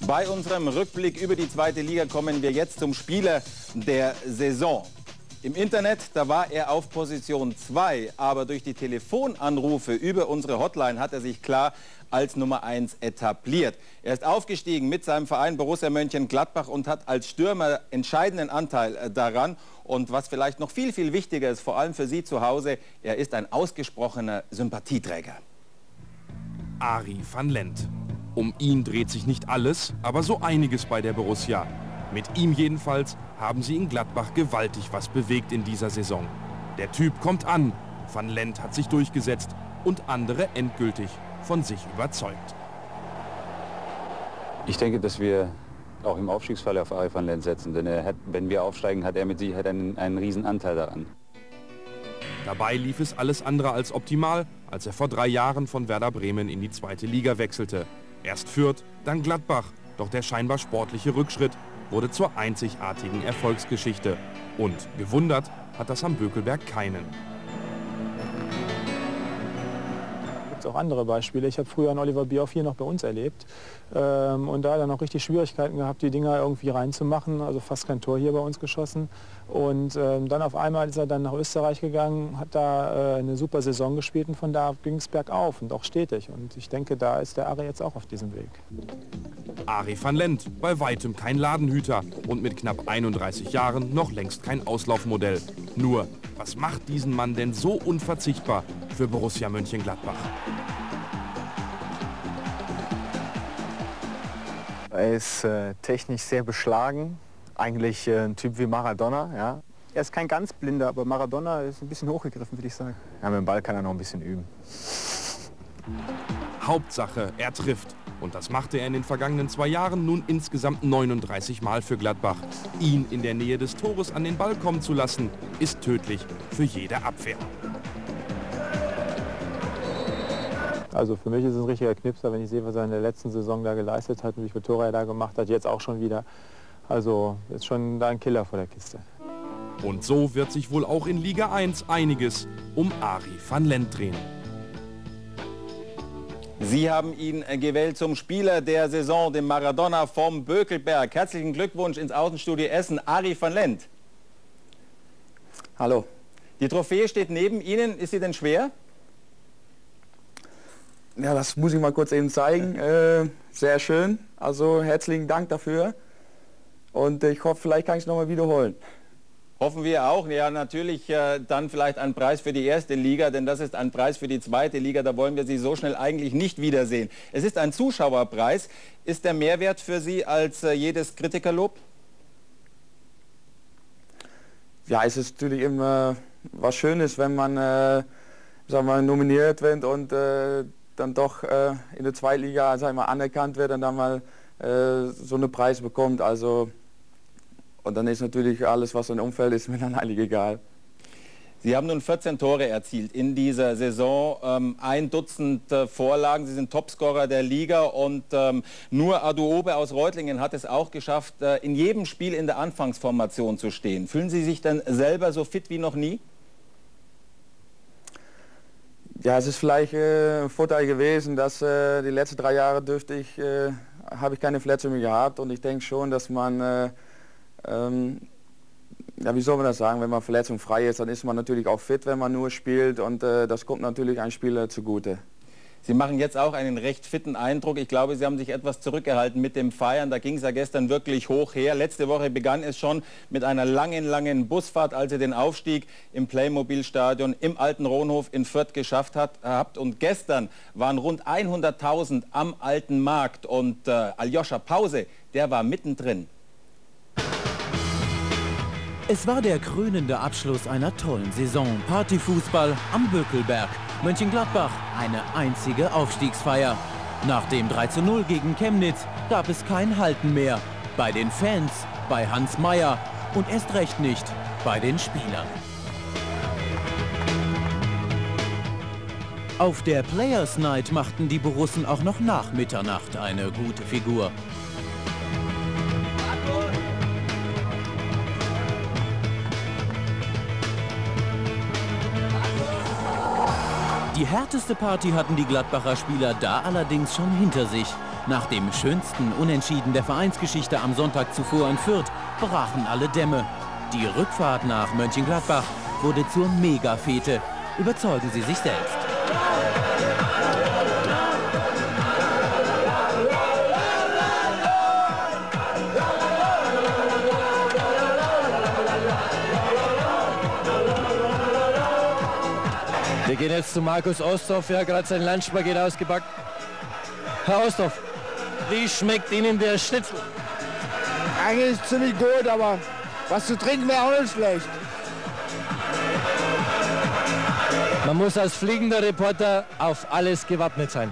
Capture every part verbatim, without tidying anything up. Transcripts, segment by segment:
Bei unserem Rückblick über die zweite Liga kommen wir jetzt zum Spieler der Saison. Im Internet, da war er auf Position zwei, aber durch die Telefonanrufe über unsere Hotline hat er sich klar als Nummer eins etabliert. Er ist aufgestiegen mit seinem Verein Borussia Mönchengladbach und hat als Stürmer entscheidenden Anteil daran. Und was vielleicht noch viel, viel wichtiger ist, vor allem für Sie zu Hause, er ist ein ausgesprochener Sympathieträger. Arie van Lent. Um ihn dreht sich nicht alles, aber so einiges bei der Borussia. Mit ihm jedenfalls haben sie in Gladbach gewaltig was bewegt in dieser Saison. Der Typ kommt an, Van Lent hat sich durchgesetzt und andere endgültig von sich überzeugt. Ich denke, dass wir auch im Aufstiegsfall auf Arie van Lent setzen, denn er hat, wenn wir aufsteigen, hat er mit Sicherheit einen, einen riesen Anteil daran. Dabei lief es alles andere als optimal, als er vor drei Jahren von Werder Bremen in die zweite Liga wechselte. Erst Fürth, dann Gladbach, doch der scheinbar sportliche Rückschritt wurde zur einzigartigen Erfolgsgeschichte. Und gewundert hat das am Bökelberg keinen. Es gibt auch andere Beispiele. Ich habe früher einen Oliver Bierhoff hier noch bei uns erlebt ähm, und da dann auch richtig Schwierigkeiten gehabt, die Dinger irgendwie reinzumachen, also fast kein Tor hier bei uns geschossen. Und ähm, dann auf einmal ist er dann nach Österreich gegangen, hat da äh, eine super Saison gespielt und von da ging es bergauf und auch stetig. Und ich denke, da ist der Arie jetzt auch auf diesem Weg. Arie van Lent, bei weitem kein Ladenhüter und mit knapp einunddreißig Jahren noch längst kein Auslaufmodell. Nur, was macht diesen Mann denn so unverzichtbar für Borussia Mönchengladbach? Er ist äh, technisch sehr beschlagen, eigentlich äh, ein Typ wie Maradona. Ja. Er ist kein ganz Blinder, aber Maradona ist ein bisschen hochgegriffen, würde ich sagen. Ja, mit dem Ball kann er noch ein bisschen üben. Hauptsache, er trifft. Und das machte er in den vergangenen zwei Jahren nun insgesamt neununddreißig Mal für Gladbach. Ihn in der Nähe des Tores an den Ball kommen zu lassen, ist tödlich für jede Abwehr. Also für mich ist es ein richtiger Knipser, wenn ich sehe, was er in der letzten Saison da geleistet hat und wie viele Tore er da gemacht hat, jetzt auch schon wieder. Also ist schon da ein Killer vor der Kiste. Und so wird sich wohl auch in Liga eins einiges um Arie van Lent drehen. Sie haben ihn gewählt zum Spieler der Saison, dem Maradona vom Bökelberg. Herzlichen Glückwunsch ins Außenstudio Essen, Arie van Lent. Hallo. Die Trophäe steht neben Ihnen. Ist sie denn schwer? Ja, das muss ich mal kurz eben zeigen. Äh, sehr schön. Also herzlichen Dank dafür. Und ich hoffe, vielleicht kann ich es nochmal wiederholen. Hoffen wir auch. Ja, natürlich äh, dann vielleicht ein Preis für die erste Liga, denn das ist ein Preis für die zweite Liga. Da wollen wir Sie so schnell eigentlich nicht wiedersehen. Es ist ein Zuschauerpreis. Ist der Mehrwert für Sie als äh, jedes Kritikerlob? Ja, es ist natürlich immer was Schönes, wenn man äh, sagen wir, nominiert wird und äh, dann doch äh, in der Zweitliga sag ich mal, anerkannt wird und dann mal äh, so einen Preis bekommt. Also, und dann ist natürlich alles, was im Umfeld ist, mir dann eigentlich egal. Sie haben nun vierzehn Tore erzielt in dieser Saison, ähm, ein Dutzend äh, Vorlagen. Sie sind Topscorer der Liga und ähm, nur Aduobe aus Reutlingen hat es auch geschafft, äh, in jedem Spiel in der Anfangsformation zu stehen. Fühlen Sie sich dann selber so fit wie noch nie? Ja, es ist vielleicht äh, ein Vorteil gewesen, dass äh, die letzten drei Jahre dürfte ich, äh, habe ich keine Verletzung mehr gehabt und ich denke schon, dass man, äh, ähm, ja wie soll man das sagen, wenn man verletzungsfrei ist, dann ist man natürlich auch fit, wenn man nur spielt und äh, das kommt natürlich einem Spieler zugute. Sie machen jetzt auch einen recht fitten Eindruck. Ich glaube, Sie haben sich etwas zurückgehalten mit dem Feiern. Da ging es ja gestern wirklich hoch her. Letzte Woche begann es schon mit einer langen, langen Busfahrt, als ihr den Aufstieg im Playmobil-Stadion im Alten Rohnhof in Fürth geschafft hat, habt. Und gestern waren rund hunderttausend am Alten Markt. Und äh, Aljoscha Pause, der war mittendrin. Es war der krönende Abschluss einer tollen Saison. Partyfußball am Bökelberg. Mönchengladbach, eine einzige Aufstiegsfeier. Nach dem drei zu null gegen Chemnitz gab es kein Halten mehr. Bei den Fans, bei Hans Meyer und erst recht nicht bei den Spielern. Auf der Players Night machten die Borussen auch noch nach Mitternacht eine gute Figur. Die härteste Party hatten die Gladbacher Spieler da allerdings schon hinter sich. Nach dem schönsten Unentschieden der Vereinsgeschichte am Sonntag zuvor in Fürth brachen alle Dämme. Die Rückfahrt nach Mönchengladbach wurde zur Mega-Fete. Überzeugen Sie sich selbst. Wir gehen jetzt zu Markus Osthoff, der hat gerade sein Lunchpaket ausgepackt. Herr Osthoff, wie schmeckt Ihnen der Schnitzel? Eigentlich ist es ziemlich gut, aber was zu trinken wäre auch nicht schlecht. Man muss als fliegender Reporter auf alles gewappnet sein.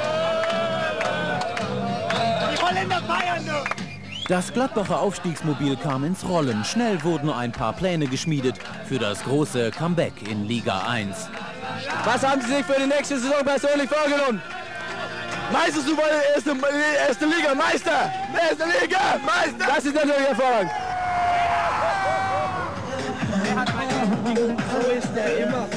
Die Holländer feiern nur! Das Gladbacher Aufstiegsmobil kam ins Rollen. Schnell wurden ein paar Pläne geschmiedet für das große Comeback in Liga eins. Was haben Sie sich für die nächste Saison persönlich vorgenommen? Meistersuper, erste, erste Liga, Meister! Erste Liga, Meister! Das ist natürlich hervorragend. So ist er immer.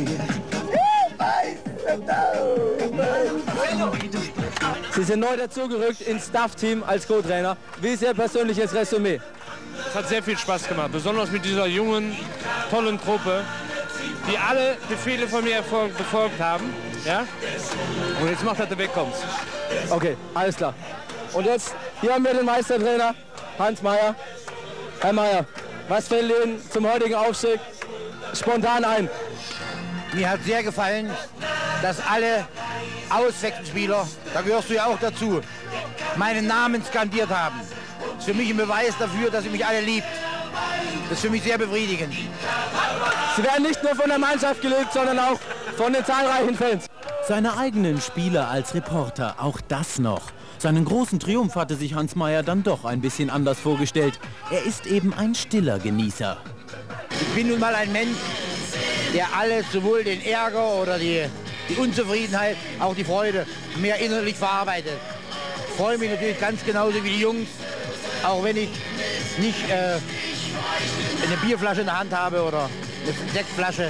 Sie sind neu dazugerückt ins Staff-Team als Co-Trainer. Wie ist Ihr persönliches Resümee? Es hat sehr viel Spaß gemacht, besonders mit dieser jungen, tollen Truppe, die alle Befehle von mir befolgt haben. Ja? Und jetzt macht er, dass du wegkommst. Okay, alles klar. Und jetzt, hier haben wir den Meistertrainer, Hans Meyer. Herr Meyer, was fällt Ihnen zum heutigen Aufstieg spontan ein? Mir hat sehr gefallen, dass alle Auswechselspieler, da gehörst du ja auch dazu, meinen Namen skandiert haben. Das ist für mich ein Beweis dafür, dass ihr mich alle liebt. Das ist für mich sehr befriedigend. Sie werden nicht nur von der Mannschaft geliebt, sondern auch von den zahlreichen Fans. Seine eigenen Spieler als Reporter, auch das noch. Seinen großen Triumph hatte sich Hans Meyer dann doch ein bisschen anders vorgestellt. Er ist eben ein stiller Genießer. Ich bin nun mal ein Mensch, der alles, sowohl den Ärger oder die, die Unzufriedenheit, auch die Freude, mehr innerlich verarbeitet. Ich freue mich natürlich ganz genauso wie die Jungs, auch wenn ich nicht äh, eine Bierflasche in der Hand habe oder eine Sektflasche.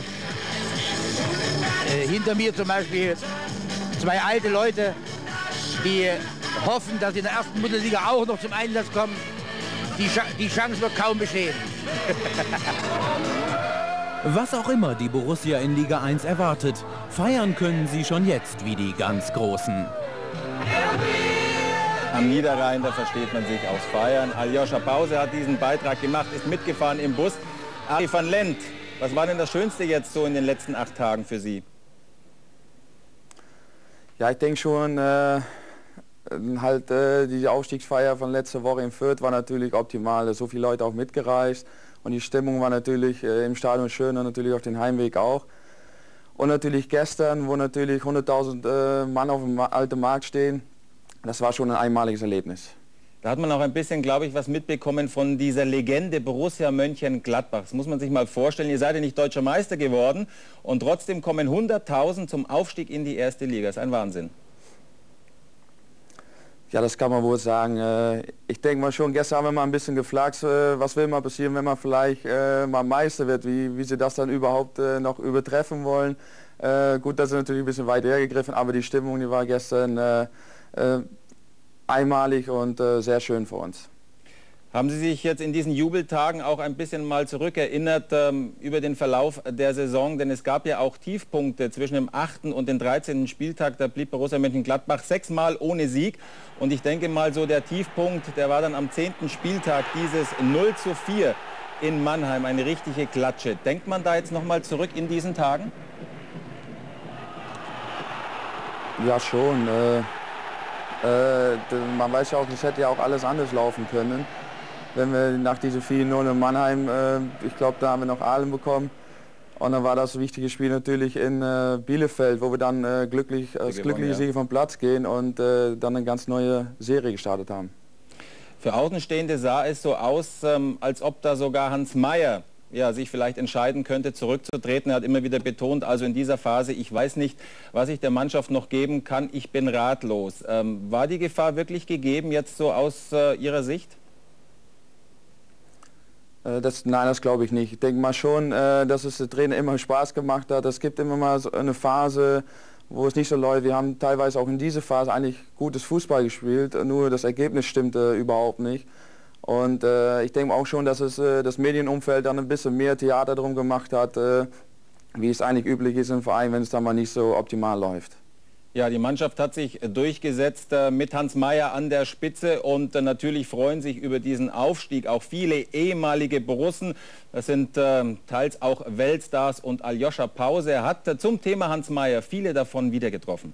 Äh, hinter mir zum Beispiel zwei alte Leute, die hoffen, dass sie in der ersten Bundesliga auch noch zum Einsatz kommen. Die, Sch die Chance wird kaum bestehen. Was auch immer die Borussia in Liga eins erwartet, feiern können sie schon jetzt wie die ganz Großen. Am Niederrhein, da versteht man sich aus Feiern. Aljoscha Pause hat diesen Beitrag gemacht, ist mitgefahren im Bus. Arie van Lent, was war denn das Schönste jetzt so in den letzten acht Tagen für Sie? Ja, ich denke schon, äh, halt äh, die Aufstiegsfeier von letzter Woche in Fürth war natürlich optimal. So viele Leute auch mitgereist und die Stimmung war natürlich äh, im Stadion schön und natürlich auf den Heimweg auch. Und natürlich gestern, wo natürlich hunderttausend äh, Mann auf dem alten Markt stehen, das war schon ein einmaliges Erlebnis. Da hat man auch ein bisschen, glaube ich, was mitbekommen von dieser Legende Borussia Mönchengladbach. Das muss man sich mal vorstellen. Ihr seid ja nicht deutscher Meister geworden und trotzdem kommen hunderttausend zum Aufstieg in die erste Liga. Das ist ein Wahnsinn. Ja, das kann man wohl sagen. Ich denke mal schon, gestern haben wir mal ein bisschen gefragt, was will mal passieren, wenn man vielleicht mal Meister wird, wie, wie sie das dann überhaupt noch übertreffen wollen. Gut, das ist natürlich ein bisschen weit hergegriffen, aber die Stimmung, die war gestern einmalig und äh, sehr schön für uns. Haben Sie sich jetzt in diesen Jubeltagen auch ein bisschen mal zurückerinnert ähm, über den Verlauf der Saison? Denn es gab ja auch Tiefpunkte zwischen dem achten und dem dreizehnten Spieltag. Da blieb Borussia Mönchengladbach sechsmal ohne Sieg. Und ich denke mal so, der Tiefpunkt, der war dann am zehnten Spieltag, dieses null zu vier in Mannheim. Eine richtige Klatsche. Denkt man da jetzt noch mal zurück in diesen Tagen? Ja, schon. Äh Äh, man weiß ja auch, es hätte ja auch alles anders laufen können. Wenn wir nach diesem vier null in Mannheim, äh, ich glaube, da haben wir noch Aalen bekommen. Und dann war das wichtige Spiel natürlich in äh, Bielefeld, wo wir dann äh, glücklich, als glückliche Sieger vom Platz gehen und äh, dann eine ganz neue Serie gestartet haben. Für Außenstehende sah es so aus, ähm, als ob da sogar Hans Meyer ja, sich vielleicht entscheiden könnte, zurückzutreten. Er hat immer wieder betont, also in dieser Phase, ich weiß nicht, was ich der Mannschaft noch geben kann, ich bin ratlos. Ähm, war die Gefahr wirklich gegeben, jetzt so aus äh, Ihrer Sicht? Äh, das, nein, das glaube ich nicht. Ich denke mal schon, äh, dass es der Trainer immer Spaß gemacht hat. Es gibt immer mal so eine Phase, wo es nicht so läuft. Wir haben teilweise auch in dieser Phase eigentlich gutes Fußball gespielt, nur das Ergebnis stimmte überhaupt nicht. Und äh, ich denke auch schon, dass es äh, das Medienumfeld dann ein bisschen mehr Theater drum gemacht hat, äh, wie es eigentlich üblich ist im Verein, wenn es dann mal nicht so optimal läuft. Ja, die Mannschaft hat sich durchgesetzt äh, mit Hans Meyer an der Spitze und äh, natürlich freuen sich über diesen Aufstieg auch viele ehemalige Borussen. Das sind äh, teils auch Weltstars und Aljoscha Pause. Er hat äh, zum Thema Hans Meyer viele davon wieder getroffen.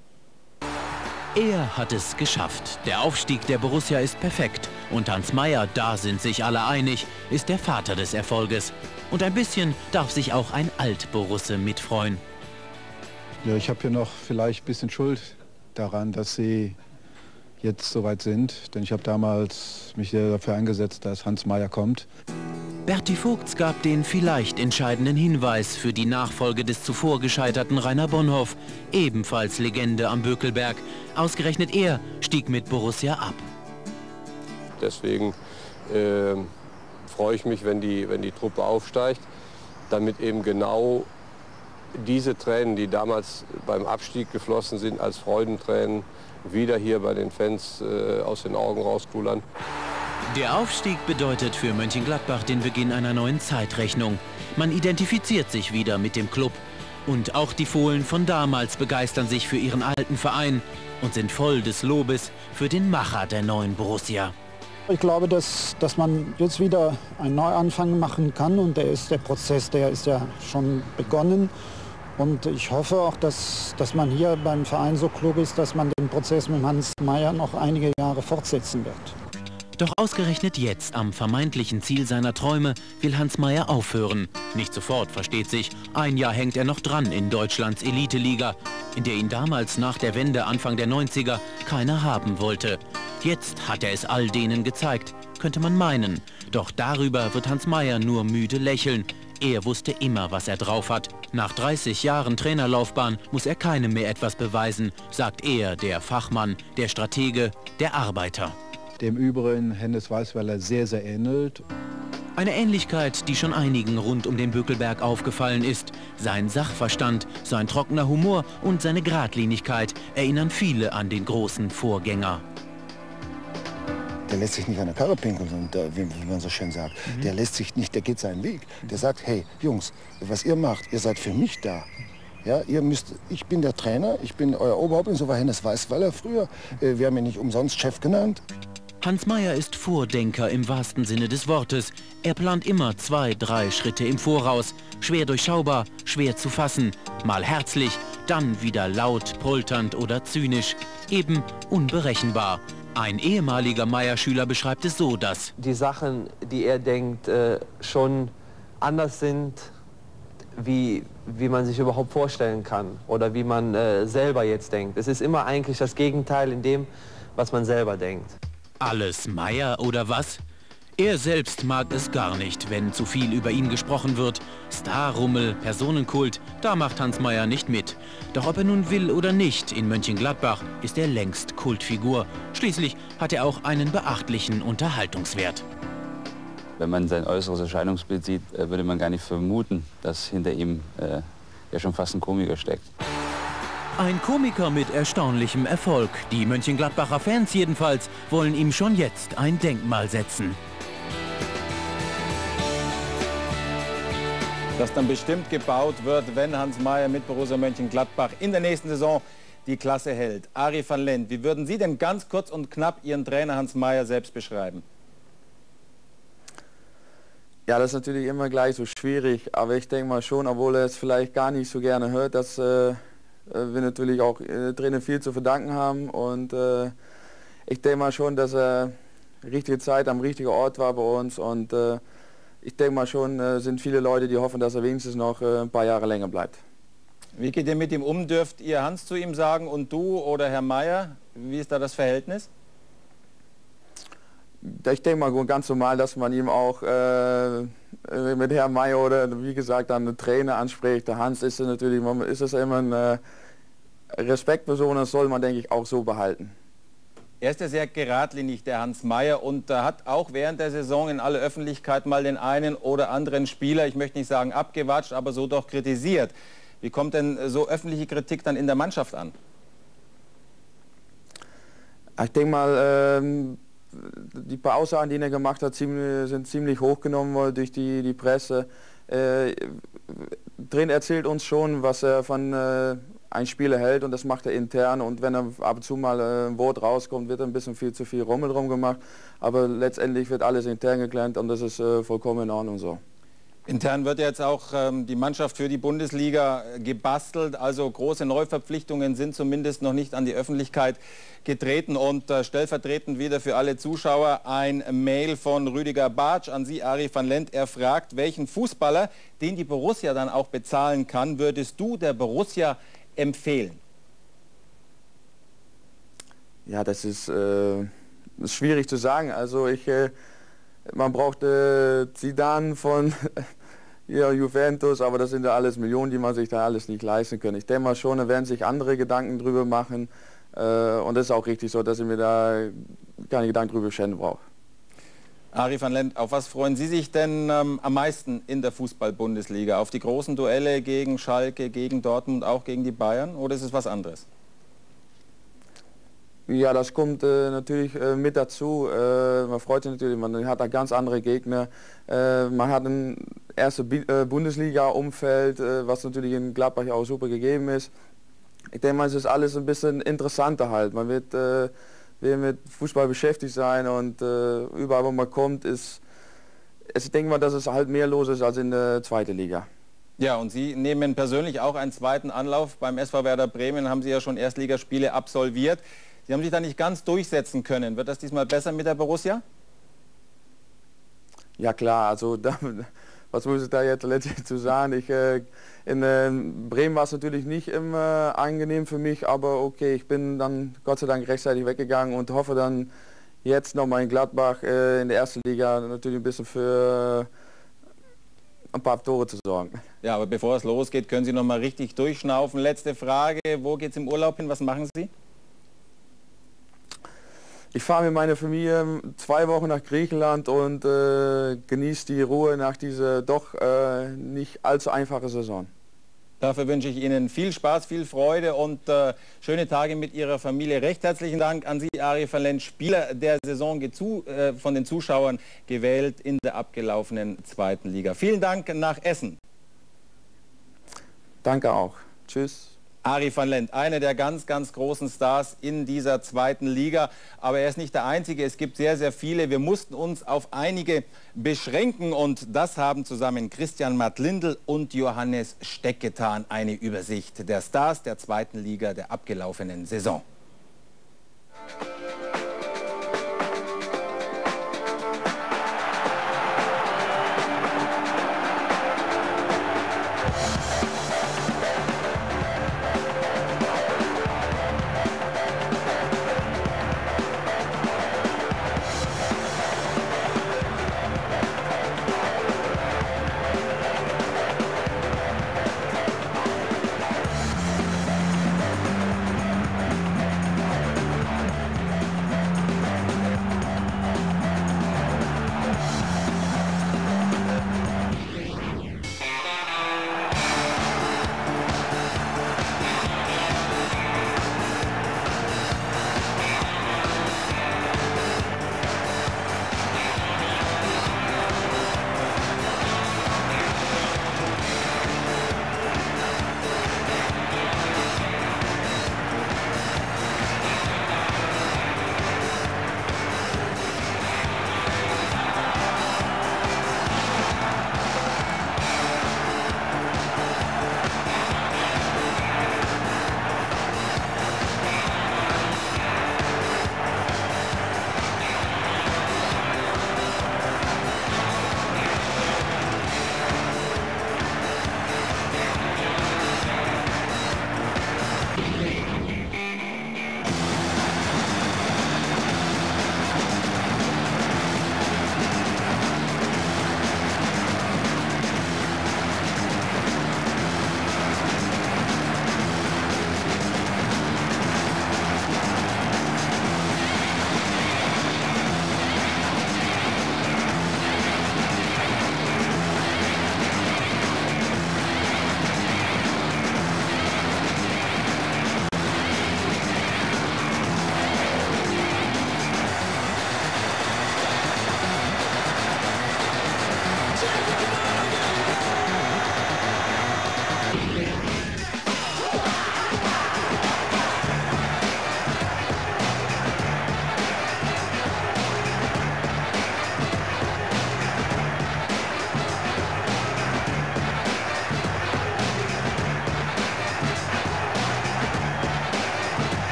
Er hat es geschafft. Der Aufstieg der Borussia ist perfekt. Und Hans Meyer, da sind sich alle einig, ist der Vater des Erfolges. Und ein bisschen darf sich auch ein Alt-Borusse mitfreuen. Ja, ich habe hier noch vielleicht ein bisschen Schuld daran, dass sie jetzt so weit sind. Denn ich habe damals mich sehr dafür eingesetzt, dass Hans Meyer kommt. Berti Vogts gab den vielleicht entscheidenden Hinweis für die Nachfolge des zuvor gescheiterten Rainer Bonhoff, ebenfalls Legende am Bökelberg. Ausgerechnet er stieg mit Borussia ab. Deswegen äh, freue ich mich, wenn die, wenn die Truppe aufsteigt, damit eben genau diese Tränen, die damals beim Abstieg geflossen sind, als Freudentränen, wieder hier bei den Fans äh, aus den Augen rauskullern. Der Aufstieg bedeutet für Mönchengladbach den Beginn einer neuen Zeitrechnung. Man identifiziert sich wieder mit dem Club. Und auch die Fohlen von damals begeistern sich für ihren alten Verein und sind voll des Lobes für den Macher der neuen Borussia. Ich glaube, dass, dass man jetzt wieder einen Neuanfang machen kann und der, ist, der Prozess, der ist ja schon begonnen. Und ich hoffe auch, dass, dass man hier beim Verein so klug ist, dass man den Prozess mit Hans Meyer noch einige Jahre fortsetzen wird. Doch ausgerechnet jetzt, am vermeintlichen Ziel seiner Träume, will Hans Meyer aufhören. Nicht sofort, versteht sich. Ein Jahr hängt er noch dran in Deutschlands Elite-Liga, in der ihn damals nach der Wende Anfang der neunziger keiner haben wollte. Jetzt hat er es all denen gezeigt, könnte man meinen. Doch darüber wird Hans Meyer nur müde lächeln. Er wusste immer, was er drauf hat. Nach dreißig Jahren Trainerlaufbahn muss er keinem mehr etwas beweisen, sagt er, der Fachmann, der Stratege, der Arbeiter. Dem übrigen Hennes Weisweiler sehr, sehr ähnelt. Eine Ähnlichkeit, die schon einigen rund um den Bökelberg aufgefallen ist. Sein Sachverstand, sein trockener Humor und seine Geradlinigkeit erinnern viele an den großen Vorgänger. Der lässt sich nicht an der Karre pinkeln, und, äh, wie, wie man so schön sagt. Mhm. Der lässt sich nicht, der geht seinen Weg. Der sagt, hey, Jungs, was ihr macht, ihr seid für mich da. Ja, ihr müsst, ich bin der Trainer, ich bin euer Oberhaupt, so war Hennes Weisweiler früher. Äh, wir haben ihn nicht umsonst Chef genannt. Hans Meyer ist Vordenker im wahrsten Sinne des Wortes. Er plant immer zwei, drei Schritte im Voraus. Schwer durchschaubar, schwer zu fassen. Mal herzlich, dann wieder laut, polternd oder zynisch. Eben unberechenbar. Ein ehemaliger Meyer-Schüler beschreibt es so, dass die Sachen, die er denkt, äh, schon anders sind, wie, wie man sich überhaupt vorstellen kann oder wie man äh, selber jetzt denkt. Es ist immer eigentlich das Gegenteil in dem, was man selber denkt. Alles Meyer oder was? Er selbst mag es gar nicht, wenn zu viel über ihn gesprochen wird. Starrummel, Personenkult, da macht Hans Meyer nicht mit. Doch ob er nun will oder nicht, in Mönchengladbach ist er längst Kultfigur. Schließlich hat er auch einen beachtlichen Unterhaltungswert. Wenn man sein äußeres Erscheinungsbild sieht, würde man gar nicht vermuten, dass hinter ihm äh, ja schon fast ein Komiker steckt. Ein Komiker mit erstaunlichem Erfolg. Die Mönchengladbacher Fans jedenfalls wollen ihm schon jetzt ein Denkmal setzen. Das dann bestimmt gebaut wird, wenn Hans Meyer mit Borussia Mönchengladbach in der nächsten Saison die Klasse hält. Arie van Lent, wie würden Sie denn ganz kurz und knapp Ihren Trainer Hans Meyer selbst beschreiben? Ja, das ist natürlich immer gleich so schwierig, aber ich denke mal schon, obwohl er es vielleicht gar nicht so gerne hört, dass äh, wir natürlich auch äh, Trainer viel zu verdanken haben, und äh, ich denke mal schon, dass er richtige Zeit am richtigen Ort war bei uns, und äh, ich denke mal schon, äh, sind viele Leute, die hoffen, dass er wenigstens noch äh, ein paar Jahre länger bleibt. Wie geht ihr mit ihm um? Dürft ihr Hans zu ihm sagen und du oder Herr Meyer? Wie ist da das Verhältnis? Ich denke mal ganz normal, dass man ihm auch äh, mit Herrn Meyer oder wie gesagt dann einen Trainer anspricht. Der Hans ist natürlich, ist es immer eine Respektperson, das soll man, denke ich, auch so behalten. Er ist ja sehr geradlinig, der Hans Meyer, und äh, hat auch während der Saison in aller Öffentlichkeit mal den einen oder anderen Spieler, ich möchte nicht sagen abgewatscht, aber so doch kritisiert. Wie kommt denn so öffentliche Kritik dann in der Mannschaft an? Ich denke mal, ähm, die paar Aussagen, die er gemacht hat, ziemlich, sind ziemlich hochgenommen worden durch die, die Presse. Äh, Trainer erzählt uns schon, was er von äh, einem Spieler hält, und das macht er intern, und wenn er ab und zu mal äh, ein Wort rauskommt, wird ein bisschen viel zu viel Rummel drum gemacht, aber letztendlich wird alles intern geklärt, und das ist äh, vollkommen in Ordnung so. Intern wird jetzt auch ähm, die Mannschaft für die Bundesliga gebastelt, also große Neuverpflichtungen sind zumindest noch nicht an die Öffentlichkeit getreten, und äh, stellvertretend wieder für alle Zuschauer ein Mail von Rüdiger Bartsch an Sie, Arie van Lent. Er fragt, welchen Fußballer, den die Borussia dann auch bezahlen kann, würdest du der Borussia empfehlen? Ja, das ist, äh, ist schwierig zu sagen. Also ich, äh, man braucht äh, Zidane von ja, Juventus, aber das sind ja alles Millionen, die man sich da alles nicht leisten kann. Ich denke mal schon, da werden sich andere Gedanken drüber machen, äh, und das ist auch richtig so, dass ich mir da keine Gedanken drüber stellen brauche. Arie van Lent, auf was freuen Sie sich denn ähm, am meisten in der Fußball-Bundesliga? Auf die großen Duelle gegen Schalke, gegen Dortmund, auch gegen die Bayern, oder ist es was anderes? Ja, das kommt äh, natürlich äh, mit dazu. Äh, man freut sich natürlich, man hat da ganz andere Gegner. Äh, man hat ein erstes äh, Bundesliga-Umfeld, äh, was natürlich in Gladbach auch super gegeben ist. Ich denke mal, es ist alles ein bisschen interessanter halt. Man wird, äh, wird mit Fußball beschäftigt sein, und äh, überall, wo man kommt, ist, ich denke mal, dass es halt mehr los ist als in der zweiten Liga. Ja, und Sie nehmen persönlich auch einen zweiten Anlauf. Beim S V Werder Bremen haben Sie ja schon Erstligaspiele absolviert. Sie haben sich da nicht ganz durchsetzen können. Wird das diesmal besser mit der Borussia? Ja klar, also da, was muss ich da jetzt letztlich zu sagen? Ich, äh, in äh, Bremen war es natürlich nicht immer angenehm für mich, aber okay, ich bin dann Gott sei Dank rechtzeitig weggegangen und hoffe dann jetzt nochmal in Gladbach äh, in der ersten Liga natürlich ein bisschen für äh, ein paar Tore zu sorgen. Ja, aber bevor es losgeht, können Sie noch mal richtig durchschnaufen. Letzte Frage, wo geht es im Urlaub hin? Was machen Sie? Ich fahre mit meiner Familie zwei Wochen nach Griechenland und äh, genieße die Ruhe nach dieser doch äh, nicht allzu einfachen Saison. Dafür wünsche ich Ihnen viel Spaß, viel Freude und äh, schöne Tage mit Ihrer Familie. Recht herzlichen Dank an Sie, Arie van Lent, Spieler der Saison, äh, von den Zuschauern gewählt in der abgelaufenen zweiten Liga. Vielen Dank nach Essen. Danke auch. Tschüss. Arie van Lent, einer der ganz, ganz großen Stars in dieser zweiten Liga. Aber er ist nicht der Einzige, es gibt sehr, sehr viele. Wir mussten uns auf einige beschränken und das haben zusammen Christian Madlindl und Johannes Steck getan. Eine Übersicht der Stars der zweiten Liga der abgelaufenen Saison.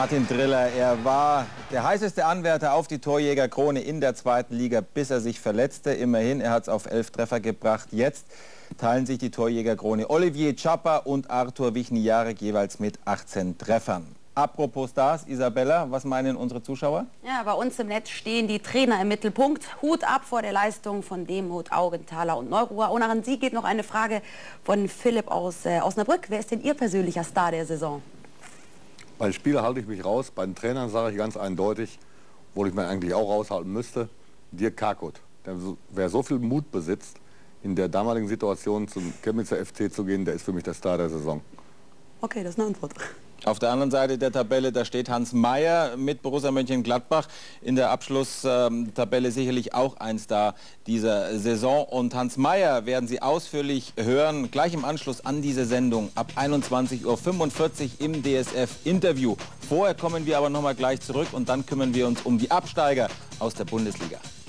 Martin Driller, er war der heißeste Anwärter auf die Torjägerkrone in der zweiten Liga, bis er sich verletzte. Immerhin, er hat es auf elf Treffer gebracht. Jetzt teilen sich die Torjägerkrone Olivier Czapa und Arthur Wichniarek jeweils mit achtzehn Treffern. Apropos Stars, Isabella, was meinen unsere Zuschauer? Ja, bei uns im Netz stehen die Trainer im Mittelpunkt. Hut ab vor der Leistung von Demuth, Augenthaler und Neururer. Und an Sie geht noch eine Frage von Philipp aus äh, Osnabrück. Wer ist denn Ihr persönlicher Star der Saison? Bei den Spielern halte ich mich raus, bei den Trainern sage ich ganz eindeutig, obwohl ich mir eigentlich auch raushalten müsste, Dirk Karkut. Der, wer so viel Mut besitzt, in der damaligen Situation zum Chemnitzer F C zu gehen, der ist für mich der Star der Saison. Okay, das ist eine Antwort. Auf der anderen Seite der Tabelle, da steht Hans Meyer mit Borussia Mönchengladbach. In der Abschlusstabelle sicherlich auch ein Star dieser Saison. Und Hans Meyer werden Sie ausführlich hören, gleich im Anschluss an diese Sendung ab einundzwanzig Uhr fünfundvierzig im D S F-Interview. Vorher kommen wir aber noch mal gleich zurück und dann kümmern wir uns um die Absteiger aus der Bundesliga.